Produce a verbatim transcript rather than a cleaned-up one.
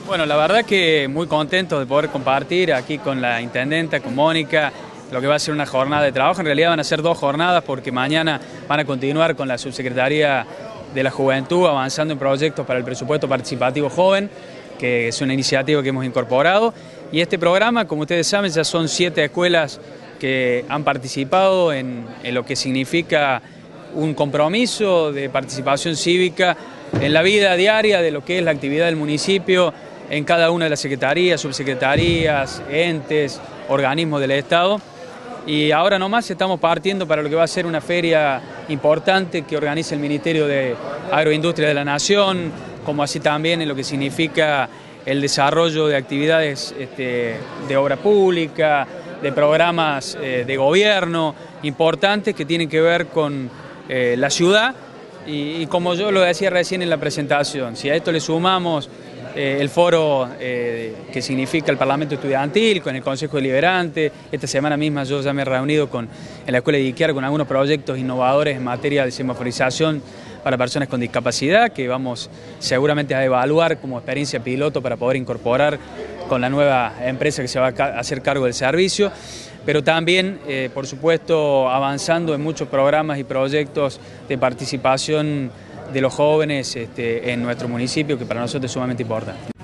Bueno, la verdad que muy contento de poder compartir aquí con la intendenta, con Mónica, lo que va a ser una jornada de trabajo. En realidad van a ser dos jornadas porque mañana van a continuar con la Subsecretaría de la Juventud avanzando en proyectos para el presupuesto participativo joven, que es una iniciativa que hemos incorporado. Y este programa, como ustedes saben, ya son siete escuelas que han participado en, en lo que significa un compromiso de participación cívica en la vida diaria de lo que es la actividad del municipio en cada una de las secretarías, subsecretarías, entes, organismos del Estado. Y ahora nomás estamos partiendo para lo que va a ser una feria importante que organiza el Ministerio de Agroindustria de la Nación, como así también en lo que significa el desarrollo de actividades este, de obra pública, de programas eh, de gobierno importantes que tienen que ver con eh, la ciudad. Y, y como yo lo decía recién en la presentación, si a esto le sumamos eh, el foro eh, que significa el Parlamento Estudiantil, con el Consejo Deliberante, esta semana misma yo ya me he reunido con, en la Escuela de Iquiar con algunos proyectos innovadores en materia de semaforización para personas con discapacidad, que vamos seguramente a evaluar como experiencia piloto para poder incorporar con la nueva empresa que se va a hacer cargo del servicio, pero también, eh, por supuesto, avanzando en muchos programas y proyectos de participación de los jóvenes este, en nuestro municipio, que para nosotros es sumamente importante.